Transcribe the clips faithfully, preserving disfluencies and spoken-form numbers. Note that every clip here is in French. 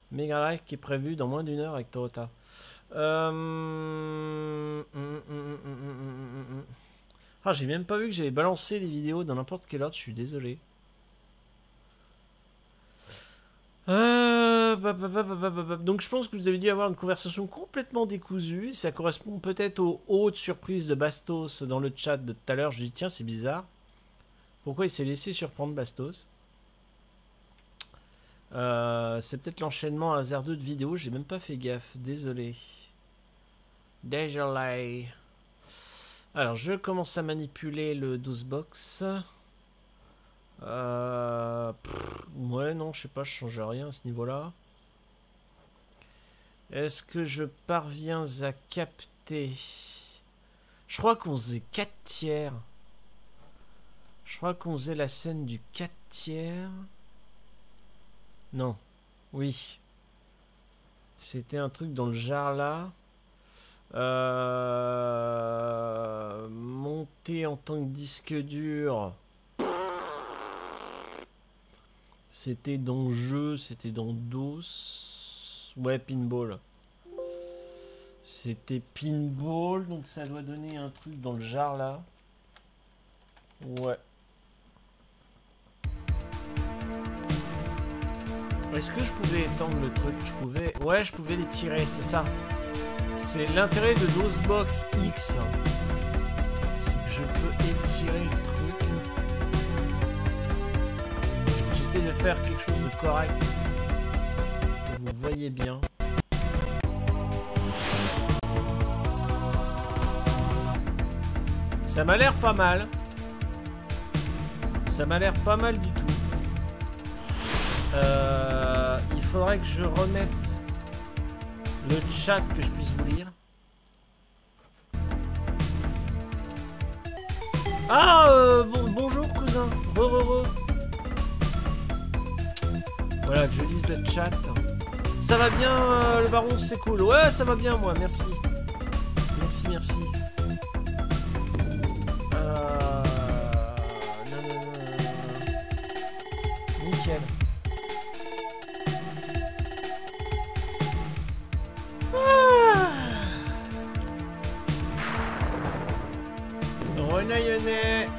Mega Live qui est prévu dans moins d'une heure avec Toyota. Euh... Ah, j'ai même pas vu que j'avais balancé les vidéos dans n'importe quel ordre, je suis désolé. Euh... Donc je pense que vous avez dû avoir une conversation complètement décousue. Ça correspond peut-être aux hautes surprises de Bastos dans le chat de tout à l'heure. Je dis tiens, c'est bizarre. Pourquoi il s'est laissé surprendre Bastos? euh, C'est peut-être l'enchaînement à Laser deux de vidéos. J'ai même pas fait gaffe. Désolé. Désolé. Alors je commence à manipuler le douze box. Euh, pff, ouais, non, je sais pas, je change rien à ce niveau-là. Est-ce que je parviens à capter? Je crois qu'on faisait quatre tiers. Je crois qu'on faisait la scène du quatre tiers. Non. Oui. C'était un truc dans le genre là. Euh... Monter en tant que disque dur. C'était dans jeu, c'était dans dos. Ouais, pinball. C'était pinball, donc ça doit donner un truc dans le genre là. Ouais. Est-ce que je pouvais étendre le truc? Je pouvais. Ouais, je pouvais les tirer, c'est ça. C'est l'intérêt de DOSBox X. C'est que je peux étirer le truc. J'essaie de faire quelque chose de correct. Vous voyez bien. Ça m'a l'air pas mal. Ça m'a l'air pas mal du tout. Euh, il faudrait que je remette le chat que je puisse vous lire. Ah, euh, bon, bonjour cousin. Re, re, re. Voilà, que je lise le chat. Ça va bien, euh, le baron, c'est cool. Ouais, ça va bien, moi, merci. Merci, merci. Euh... Non, non, non, non. Nickel. Ah. Renayonnais.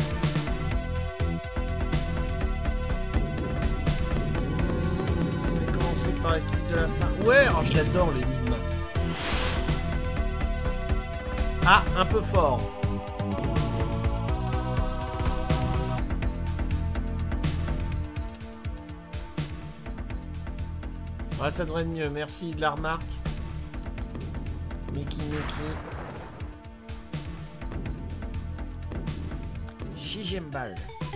Par les trucs de la fin. Ouais, oh, je l'adore l'énigme. Ah, un peu fort. Ouais, ça devrait être mieux. Merci de la remarque. Mickey Mickey. Shijembal.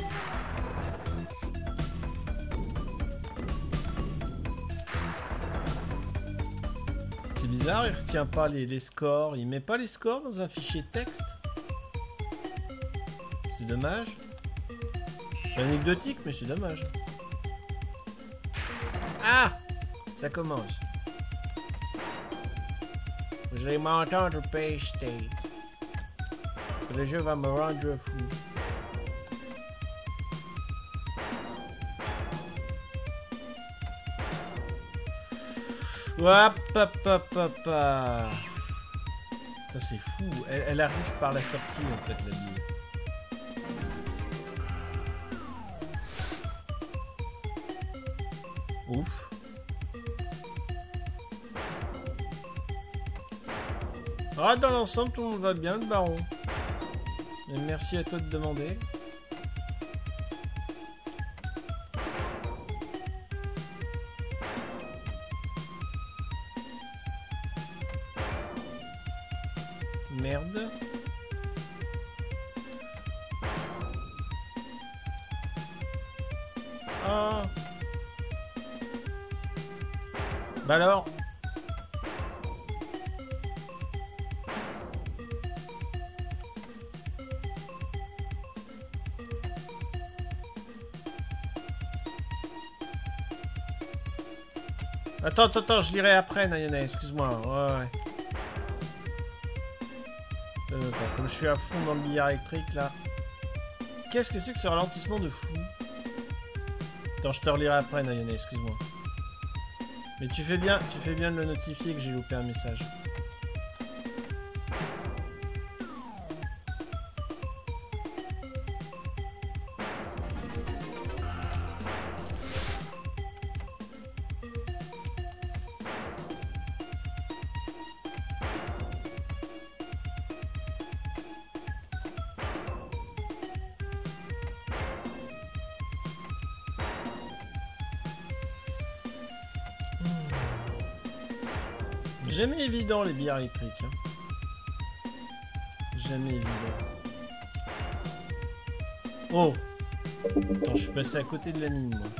C'est bizarre, il retient pas les, les scores. Il met pas les scores dans un fichier texte. C'est dommage. C'est anecdotique, mais c'est dommage. Ah! Ça commence. Je vais m'entendre pester. Le jeu va me rendre fou. Hop, hop, hop, hop, hop. Ça c'est fou. Elle, elle arrive par la sortie en fait, la bille. Ouf. Ah, dans l'ensemble, tout le monde va bien, le baron. Et merci à toi de demander. Merde. Ah. Bah alors. Attends, attends, attends, je lirai après, Nayana, excuse-moi. Ouais, ouais. Attends, attends, comme je suis à fond dans le billard électrique, là. Qu'est-ce que c'est que ce ralentissement de fou? Attends, je te relirai après, Nayana, excuse-moi. Mais tu fais bien, tu fais bien de le notifier que j'ai loupé un message. Jamais évident les billards électriques. Hein. Jamais évident. Oh! Attends, je suis passé à côté de la mine, moi.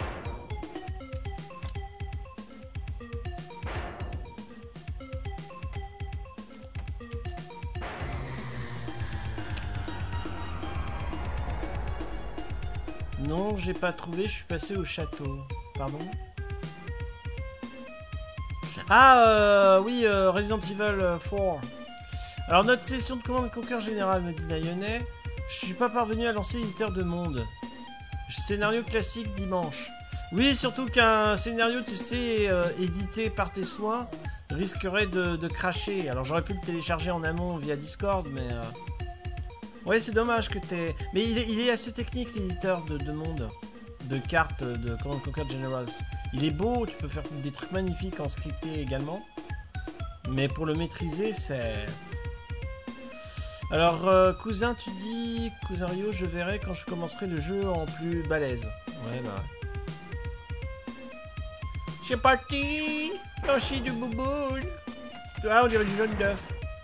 Non, j'ai pas trouvé, je suis passé au château. Pardon? Ah, euh, oui, euh, Resident Evil quatre. Alors, notre session de commande Conquer Général, me dit Nayonet. Je suis pas parvenu à lancer l'éditeur de monde. Scénario classique dimanche. Oui, surtout qu'un scénario, tu sais, euh, édité par tes soins, risquerait de, de cracher. Alors, j'aurais pu le télécharger en amont via Discord, mais... Euh... Ouais, c'est dommage que t'aies... Mais il est, il est assez technique, l'éditeur de, de monde. De cartes de Command Conquer Generals. Il est beau, tu peux faire des trucs magnifiques en scripté également. Mais pour le maîtriser, c'est... Alors, euh, cousin, tu dis... Cousin Rio, je verrai quand je commencerai le jeu en plus balèze. Ouais, bah... C'est parti! Lancer du bouboule! Ah, on dirait du jaune d'œuf.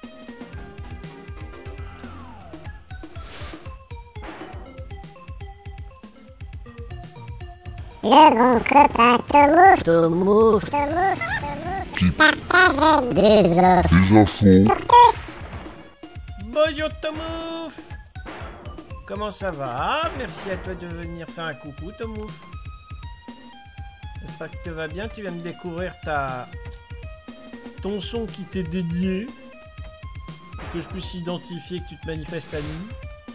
Le bon copain Tomouf, Tomouf, Tomouf, qui partage des infos. Des infos. Bonjour Tomouf. Comment ça va? Merci à toi de venir faire un coucou Tomouf. J'espère que tu vas bien. Tu viens de découvrir ta... ton son qui t'est dédié. Pour que je puisse identifier que tu te manifestes à nous.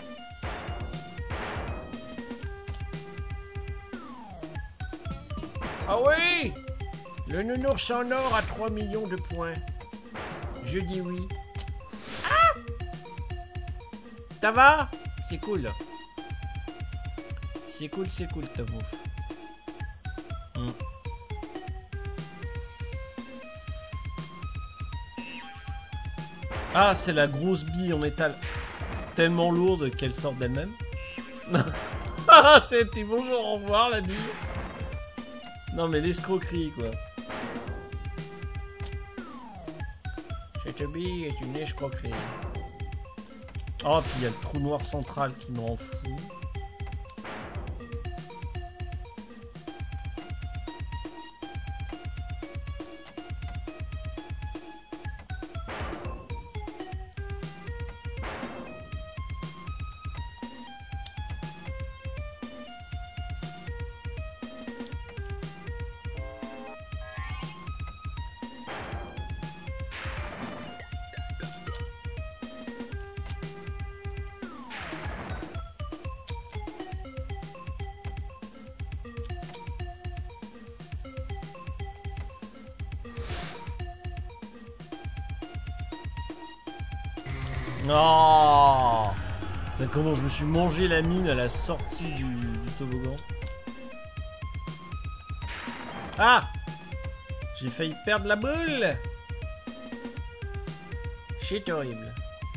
Ah oui! Le nounours en or a trois millions de points. Je dis oui. Ah! Ça va? C'est cool. C'est cool, c'est cool, ta bouffe. Mm. Ah, c'est la grosse bille en métal tellement lourde qu'elle sort d'elle-même. Ah, c'était bonjour, au revoir la bille. Non mais l'escroquerie quoi. Cette bille est une escroquerie. Oh puis il y a le trou noir central qui me rend fou. Oh, c'est comment je me suis mangé la mine à la sortie du, du toboggan. Ah, j'ai failli perdre la boule. C'est horrible.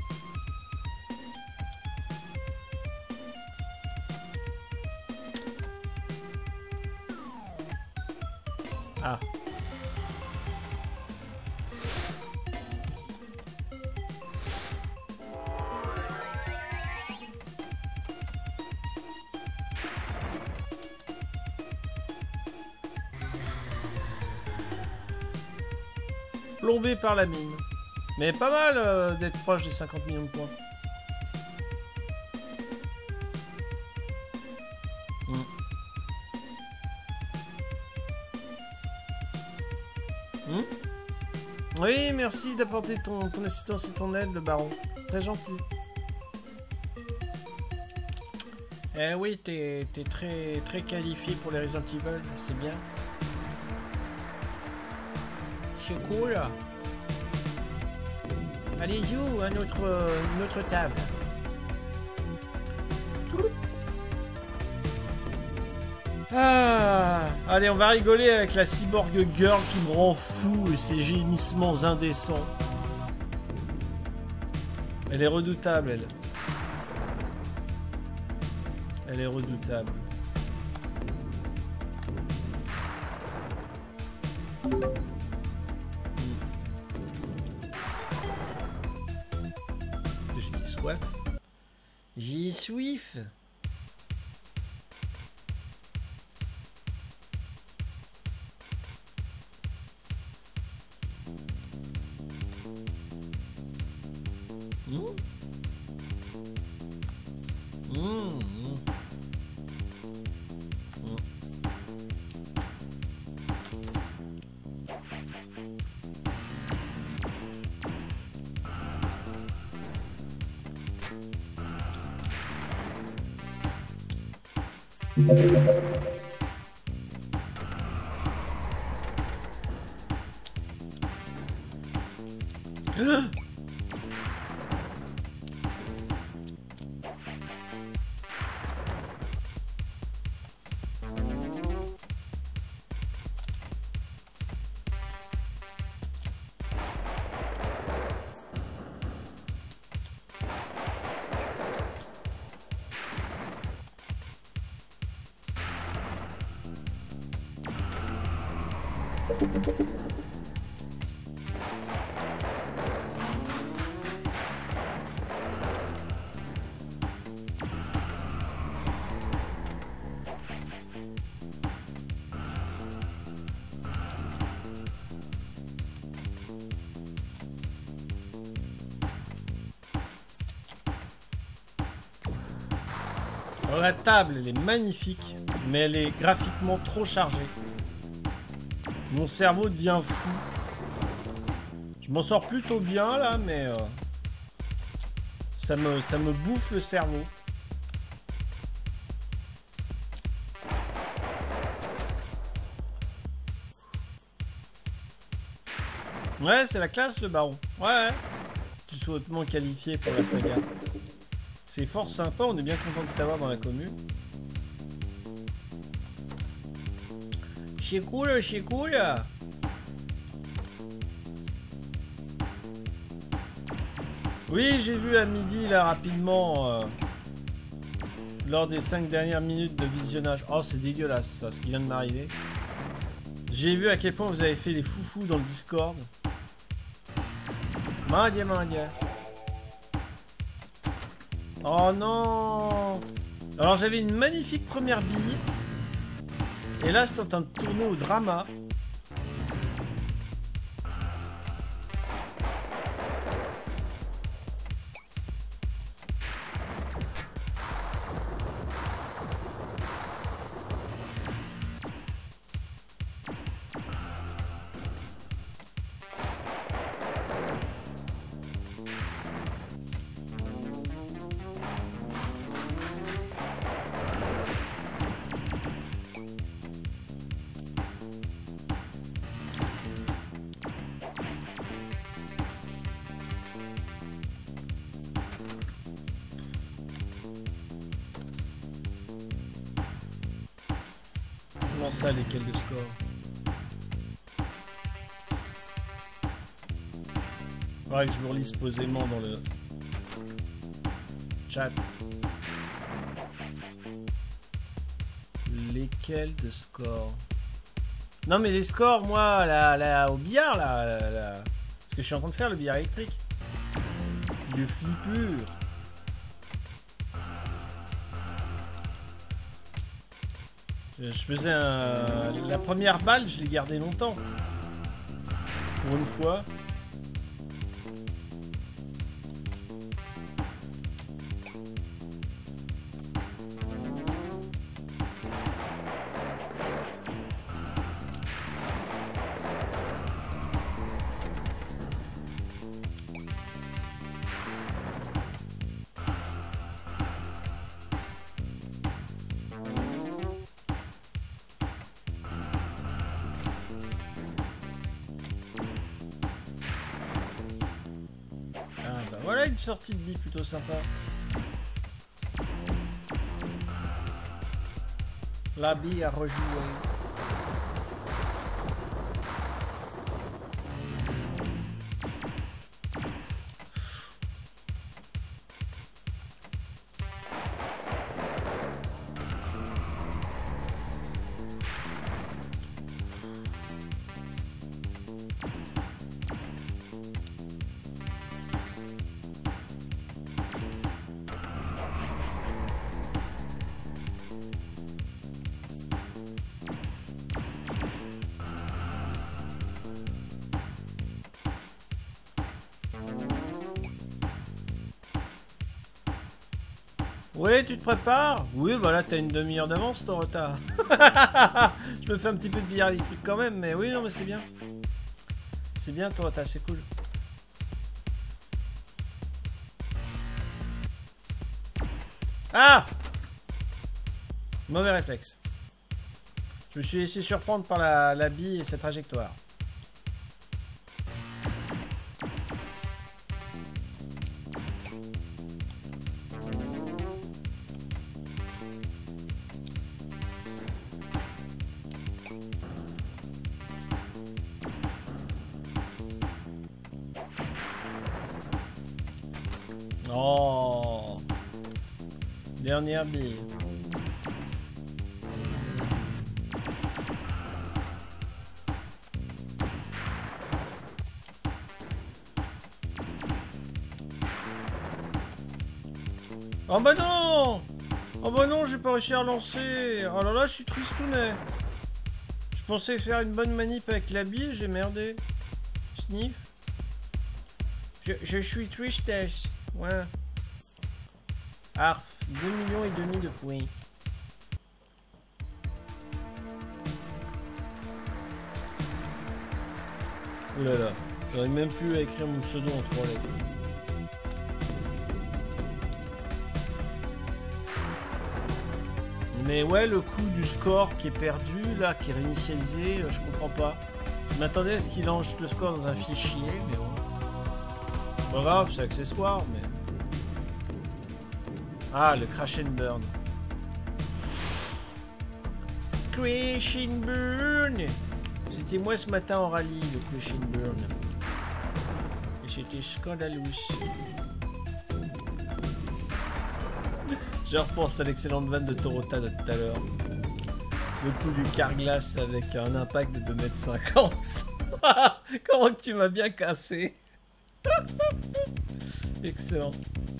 Ah. Plombé par la mine. Mais pas mal euh, d'être proche des cinquante millions de points. Mm. Mm. Oui, merci d'apporter ton, ton assistance et ton aide, le baron. Très gentil. Eh oui, t'es t'es très, très qualifié pour les Resident Evil, c'est bien. C'est cool. Allez-y, à notre, notre table. Ah, allez, on va rigoler avec la cyborg girl qui me rend fou et ses gémissements indécents. Elle est redoutable, elle. Elle est redoutable. J'ai soif. J'ai soif. Mmh. Mmh. Mmh. Alors, la table, elle est magnifique, mais elle est graphiquement trop chargée. Mon cerveau devient fou. Je m'en sors plutôt bien là, mais euh, ça me, ça me bouffe le cerveau. Ouais, c'est la classe le baron. Ouais, ouais. Tu sois hautement qualifié pour la saga. C'est fort sympa, on est bien content de t'avoir dans la commune. C'est cool, c'est cool. Oui, j'ai vu à midi là rapidement euh, lors des cinq dernières minutes de visionnage. Oh, c'est dégueulasse ça, ce qui vient de m'arriver. J'ai vu à quel point vous avez fait les foufous dans le Discord. Mandia, mandia. Oh non. Alors j'avais une magnifique première bille. Et là c'est en train de tourner au drama. Ça, lesquels de score. Faudrait que je me relise posément dans le chat. Lesquels de score. Non mais les scores, moi, là, là, au billard, là, là, là. Parce que je suis en train de faire le billard électrique. Le flippure. Je faisais un... La première balle, je l'ai gardée longtemps. Pour une fois. Voilà une sortie de bille plutôt sympa. La bille a rejoué. Oui, tu te prépares? Oui, voilà, t'as une demi-heure d'avance, ton retard. Je me fais un petit peu de billard électrique quand même, mais oui, non, mais c'est bien. C'est bien, ton retard, c'est cool. Ah! Mauvais réflexe. Je me suis laissé surprendre par la, la bille et sa trajectoire. Oh! Dernière bille. Oh bah non! Oh bah non, j'ai pas réussi à relancer. Oh là là, je suis tristounet. Je pensais faire une bonne manip avec la bille, j'ai merdé. Sniff. Je, je suis tristesse. Ouais. Arf, deux millions et demi de points. Oh là là, j'arrive même plus à écrire mon pseudo en trois lettres. Mais ouais, le coup du score qui est perdu, là, qui est réinitialisé, euh, je comprends pas. Je m'attendais à ce qu'il lance le score dans un fichier, mais bon. C'est pas grave, c'est accessoire, mais... Ah, le crash and burn. Crash and burn. C'était moi ce matin en rallye, le crash and burn. Et c'était scandaleux. Je repense à l'excellente vanne de Torota de tout à l'heure. Le coup du carglass avec un impact de deux mètres cinquante. Comment que tu m'as bien cassé. Excellent.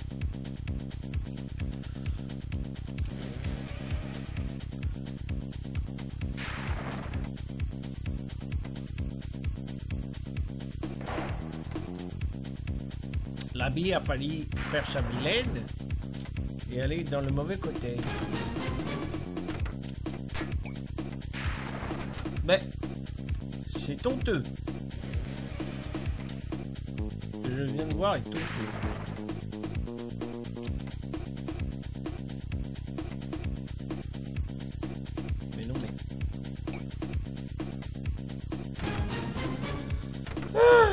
La bille a fallu faire sa vilaine et aller dans le mauvais côté. Mais c'est honteux. Je viens de voir est honteux. Mais non mais. Ah!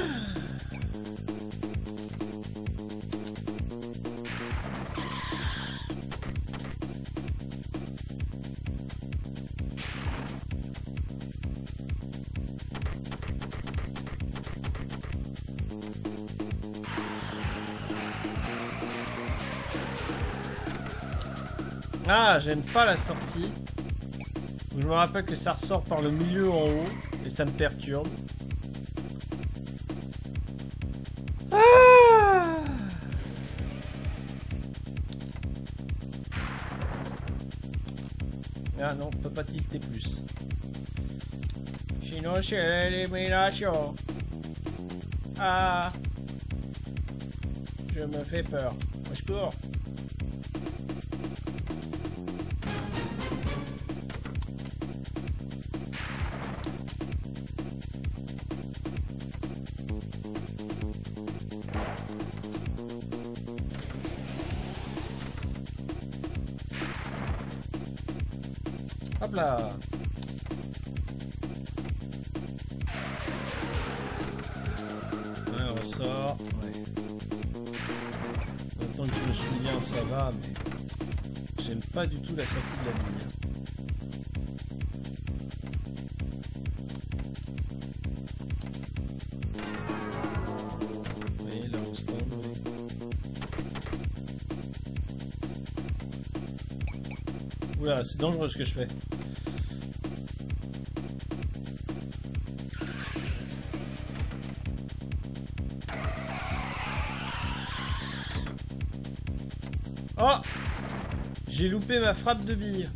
Ah, j'aime pas la sortie. Je me rappelle que ça ressort par le milieu en haut et ça me perturbe. Ah, ah non, on peut pas tilter plus. Sinon c'est l'élimination. Ah, je me fais peur. Au secours. Hop là. Ouais, on ressort. Ouais. Maintenant que je me souviens, ça va, mais j'aime pas du tout la sortie de la bille. Oui, là on se tombe. Oula, c'est dangereux ce que je fais. Oh! J'ai loupé ma frappe de bille.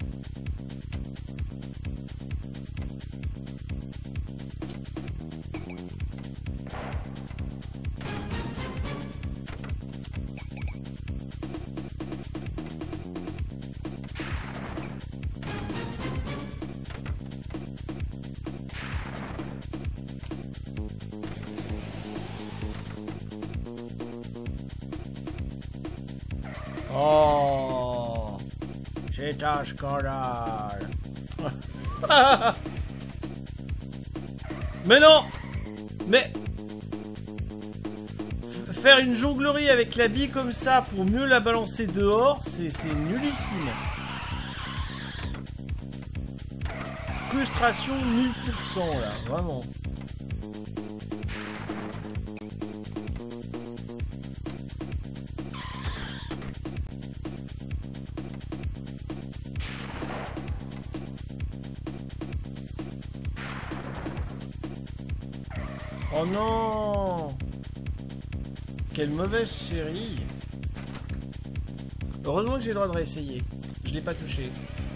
Oh, c'est un scandale. Mais non. Mais faire une jonglerie avec la bille comme ça pour mieux la balancer dehors, c'est nullissime. Frustration mille pour cent là, vraiment. Oh non! Quelle mauvaise série! Heureusement que j'ai le droit de réessayer. Je l'ai pas touché.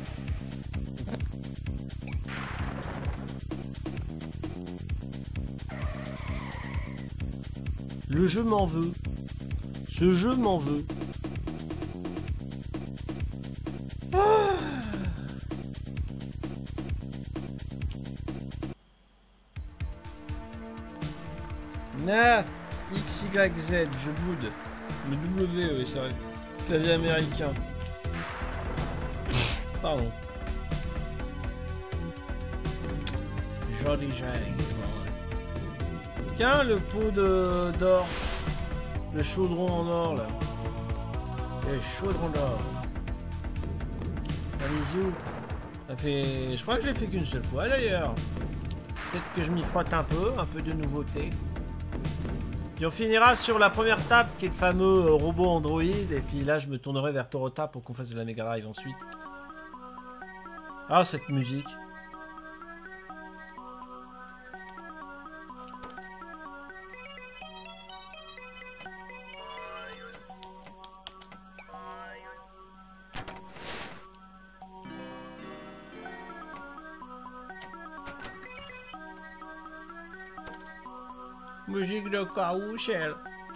Le jeu m'en veut. Ce jeu m'en veut. Ah! Na X Y Z, je boude. Le W, oui, c'est vrai. Clavier américain. Pardon. Joli Jang. Tiens, le pot de d'or. Le chaudron en or, là. Le chaudron d'or. Allez-y. Ça fait... Je crois que je l'ai fait qu'une seule fois, d'ailleurs. Peut-être que je m'y frotte un peu, un peu de nouveauté. Puis on finira sur la première table qui est le fameux robot Android. Et puis là, je me tournerai vers Torota pour qu'on fasse de la Mega Drive ensuite. Ah, cette musique. Musique de carrousel.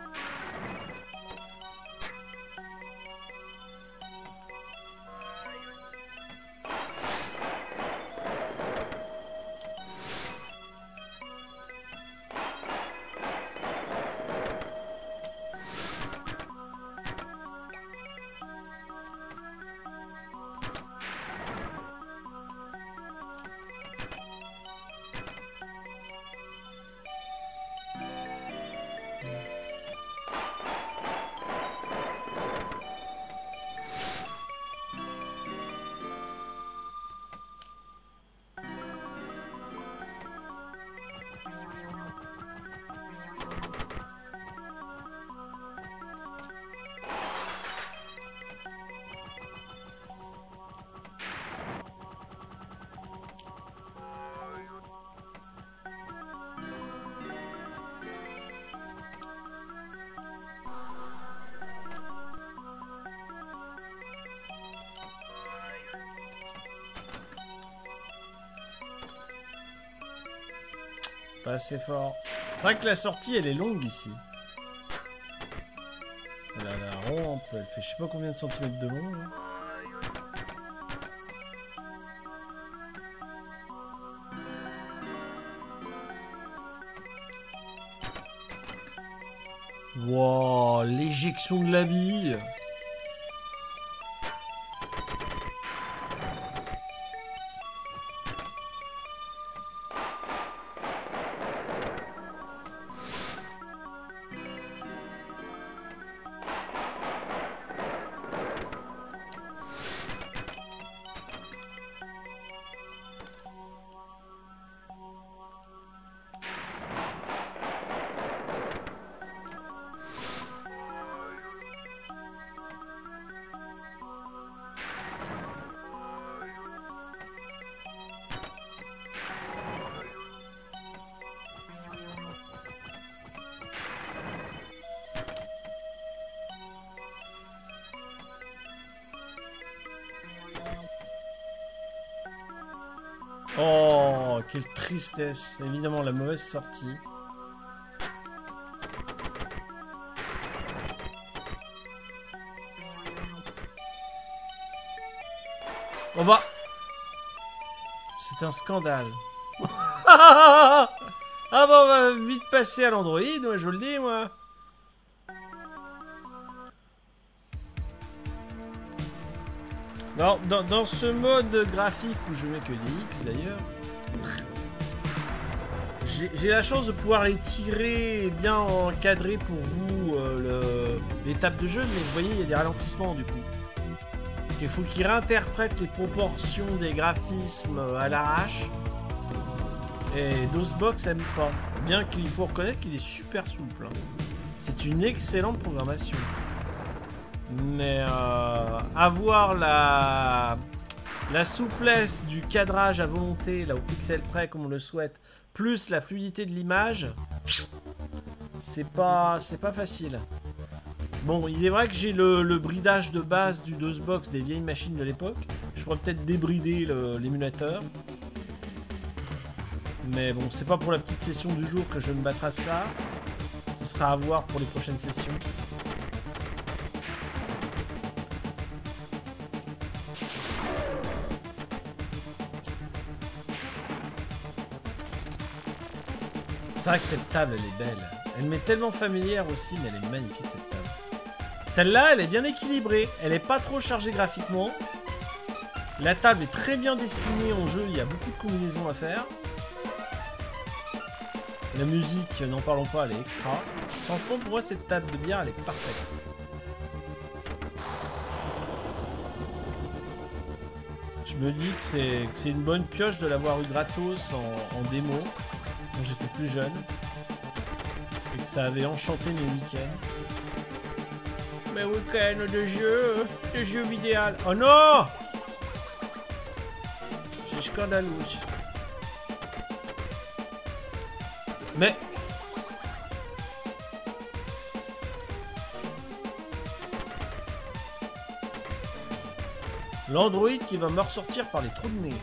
Pas assez fort. C'est vrai que la sortie, elle est longue ici. Elle a la rampe, elle fait je sais pas combien de centimètres de long. Là. Wow, l'éjection de la bille. quelle tristesse. Évidemment, la mauvaise sortie. Oh bah, c'est un scandale. Ah bah on va vite passer à l'Android, moi je vous le dis moi. Non, dans, dans ce mode graphique où je mets que des X d'ailleurs, j'ai la chance de pouvoir étirer et bien encadrer pour vous euh, l'étape de jeu, mais vous voyez il y a des ralentissements du coup. Il faut qu'il réinterprète les proportions des graphismes à l'arrache. Et DOSBox aime pas. Bien qu'il faut reconnaître qu'il est super souple. Hein. C'est une excellente programmation. Mais euh, avoir la, la souplesse du cadrage à volonté, là au pixel près comme on le souhaite, plus la fluidité de l'image, c'est pas, c'est pas facile. Bon, il est vrai que j'ai le, le bridage de base du DOSBox des vieilles machines de l'époque. Je pourrais peut-être débrider l'émulateur. Mais bon, c'est pas pour la petite session du jour que je me battrai à ça. Ce sera à voir pour les prochaines sessions. C'est vrai que cette table, elle est belle. Elle m'est tellement familière aussi, mais elle est magnifique cette table. Celle-là, elle est bien équilibrée. Elle n'est pas trop chargée graphiquement. La table est très bien dessinée en jeu. Il y a beaucoup de combinaisons à faire. La musique, n'en parlons pas, elle est extra. Franchement, pour moi, cette table de bière, elle est parfaite. Je me dis que c'est une bonne pioche de l'avoir eu gratos en, en démo quand j'étais plus jeune. Et que ça avait enchanté mes week-ends. Mes week-ends de jeux, de jeux vidéo. Oh non! C'est scandaleux. Mais... l'Android qui va me ressortir par les trous de nez.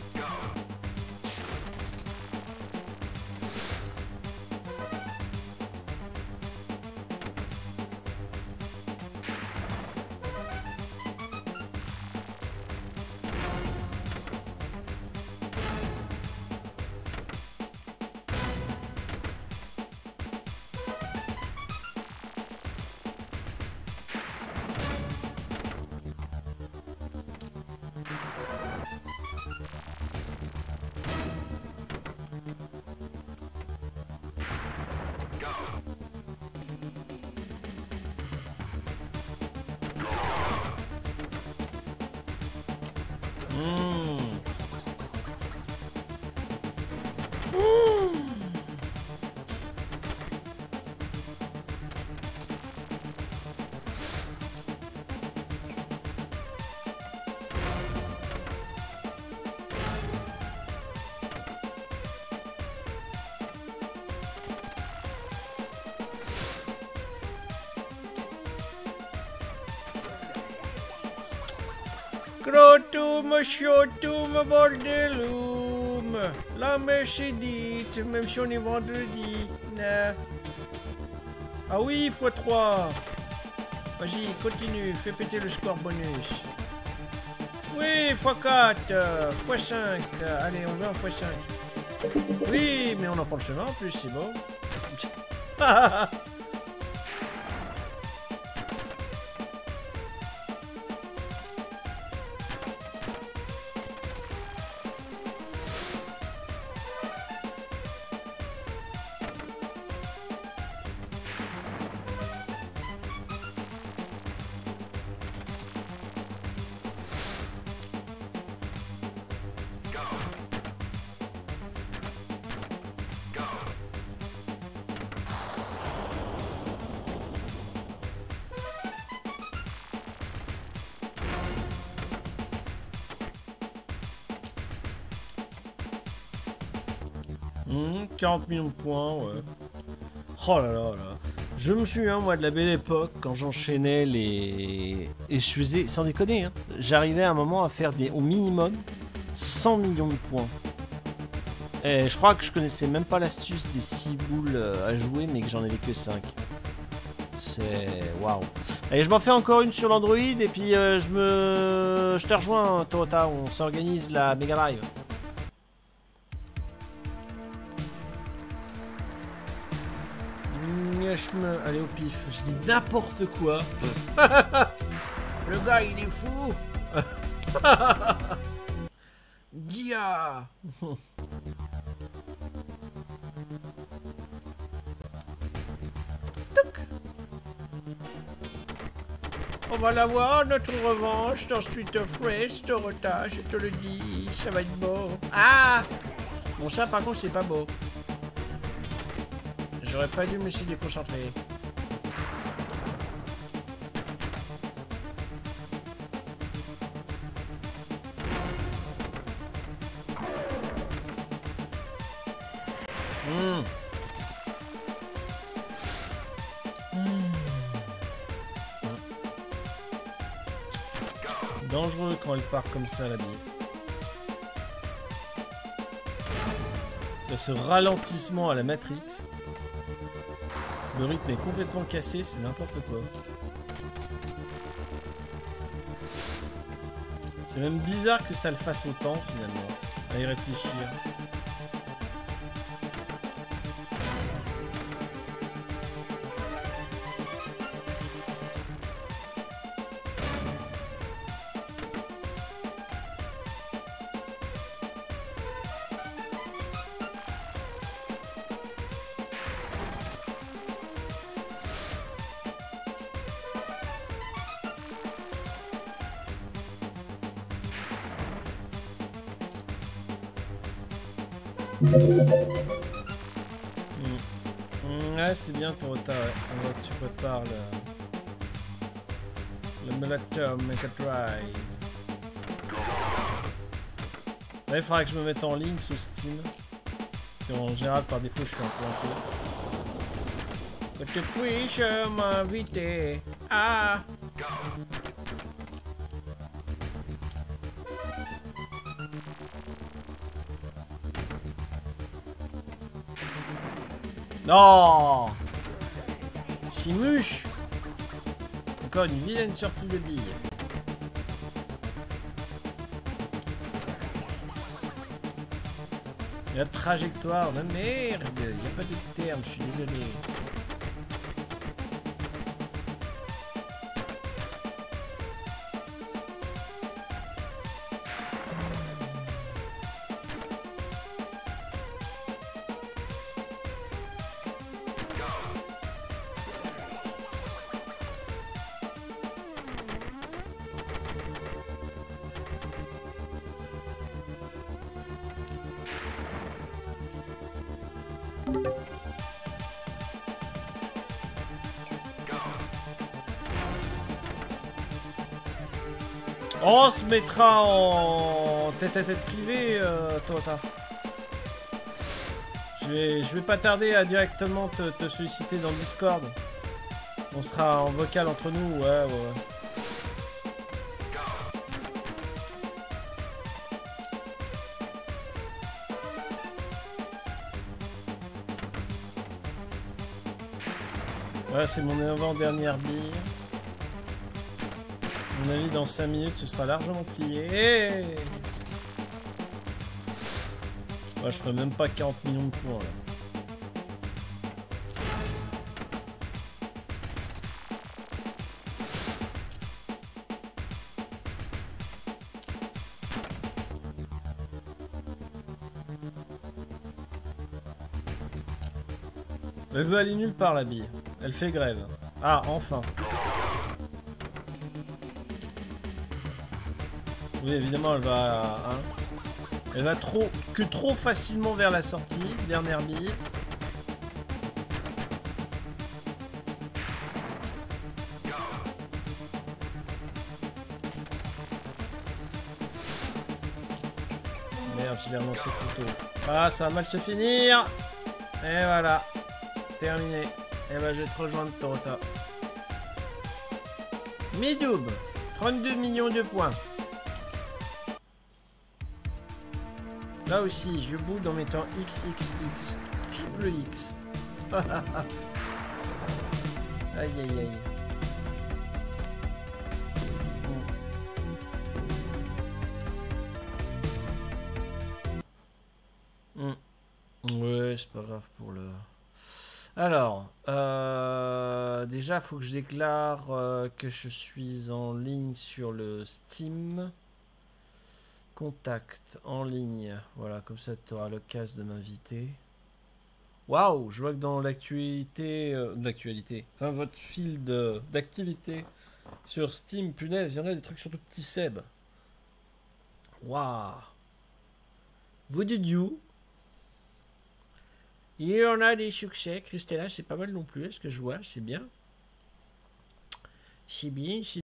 Crotum, chotum, bordelum. La mèche est dite, même si on est vendredi. Nah. Ah oui, fois trois. Vas-y, continue, fais péter le score bonus. Oui, fois quatre, fois cinq. Allez, on va en fois cinq. Oui, mais on en prend le chemin en plus, c'est bon. Mmh, quarante millions de points, ouais. Oh là là là. Je me souviens, moi, de la belle époque, quand j'enchaînais les... Et je faisais, sans déconner, hein, j'arrivais à un moment à faire des, au minimum cent millions de points. Et je crois que je connaissais même pas l'astuce des six boules à jouer, mais que j'en avais que cinq. C'est... waouh. Allez, je m'en fais encore une sur l'Android, et puis euh, je me... Je te rejoins, Tota, on s'organise la Mega Drive. Je me... Allez, au pif, je dis n'importe quoi. Le gars, il est fou. Dia. On va l'avoir, notre revanche, dans Street of Rage, Torota, je te le dis, ça va être beau. Ah! Bon, ça, par contre, c'est pas beau. J'aurais pas dû me laisser déconcentrer. Mmh. Mmh. Dangereux quand elle part comme ça, la bille. Il y a ce ralentissement à la Matrix. Le rythme est complètement cassé, c'est n'importe quoi. C'est même bizarre que ça le fasse autant, finalement, à y réfléchir. Mmh. Mmh, ouais, c'est bien ton retard. Ouais. On voit que tu prépares le, le émulateur Mega Drive. Là, il faudra que je me mette en ligne sous Steam. Et en général, par défaut, je suis implanté. Que puis-je m'inviter? Ah! Non! Chimuche! Encore une vilaine sortie de billes. La trajectoire, de merde! Il n'y a pas de terme, je suis désolé. On se mettra en tête à tête privé, euh, Tota. Je vais, je vais pas tarder à directement te, te solliciter dans Discord. On sera en vocal entre nous, ouais, ouais, ouais. Voilà, c'est mon avant-dernière bille. À mon avis, dans cinq minutes, ce sera largement plié. Moi, je ferai même pas quarante millions de points, là. Elle veut aller nulle part, la bille. Elle fait grève. Ah, enfin. Oui, évidemment, elle va... Hein, elle va trop... que trop facilement vers la sortie. Dernière bille. Merde, je l'ai relancé trop tôt. Ah, ça va mal se finir. Et voilà. Terminé. Et bah, je vais te rejoindre, Torota. Midoub. trente-deux millions de points. Là aussi, je bouge en mettant X X X. Triple X. Aïe aïe aïe. Mm. Mm. Ouais, c'est pas grave pour le... Alors, euh, déjà, il faut que je déclare euh, que je suis en ligne sur le Steam. Contact en ligne. Voilà, comme ça, tu auras l'occasion de m'inviter. Waouh, je vois que dans l'actualité, euh, l'actualité, enfin votre fil de- d'activité sur Steam, punaise, il y en a des trucs sur tout petit Seb. Waouh. Vous dites you. Il y en a des succès. Christella, c'est pas mal non plus. Est-ce que je vois? C'est bien. C'est bien, c'est